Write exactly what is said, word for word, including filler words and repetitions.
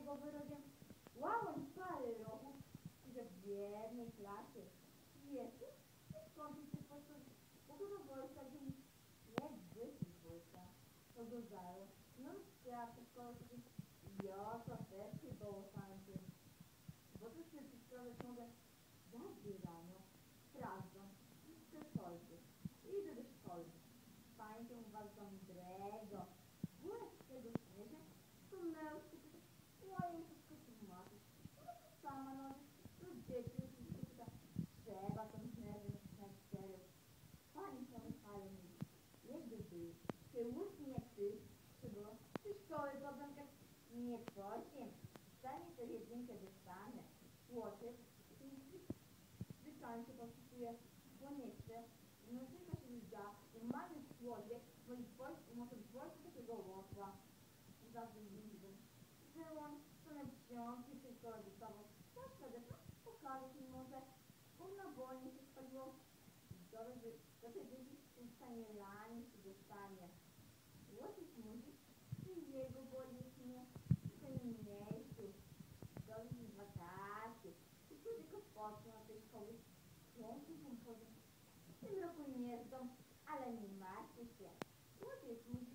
głowy rogiem. Łałąc parę roków, że w biednej klasie. Wiecie, skąd się poszło? Bo do wojska, gdzie jak wyszli z wojska, to go zajął. No ja to szkoły sobie, ja to też się było samym tym. Bo to się sprawę mogę zawsze rano, sprawdzą, wszystkie szkolby. Idę do szkoły. Pamiętam bardzo mądrego, gładkiego śmiecia, to miał się moje wszystko tłumaczyć. No to sama nowy, to dzieci już wszystko pyta, trzeba tą śmierć na cztery. Pani pomyślają mi, jakby był, czy łódź nie ty, czy było, czy szkoły pobrąkę, nie powiem, stanie to jedynkę dostanę. Łoty, zwyczajnie się posługuje, bo nie chce, no tylko się zda, umarły człowiek, bo i wojsku, może w wojsku takiego łotła, za wyjściem, że on to na wziąć i tylko dostawał, to wtedy to pokazać mi może, bo na wolnie się spaliło, dobrze, że do tej dzieci ustanie lani się dostanie. Łotyś mówi, że jego boli nie w tym miejscu, dobrze w wakacje, i tu tylko poszło na tej szkoły, pięknie pompowie. W tym roku nie jeżdżą, ale nie martwcie się. Łotyś mówi,